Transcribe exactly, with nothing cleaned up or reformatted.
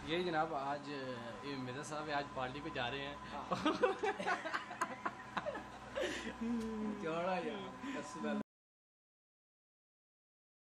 यही जनाब आज ये मिर्ज़ा साहब आज पार्टी पे जा रहे हैं। जोड़ा यार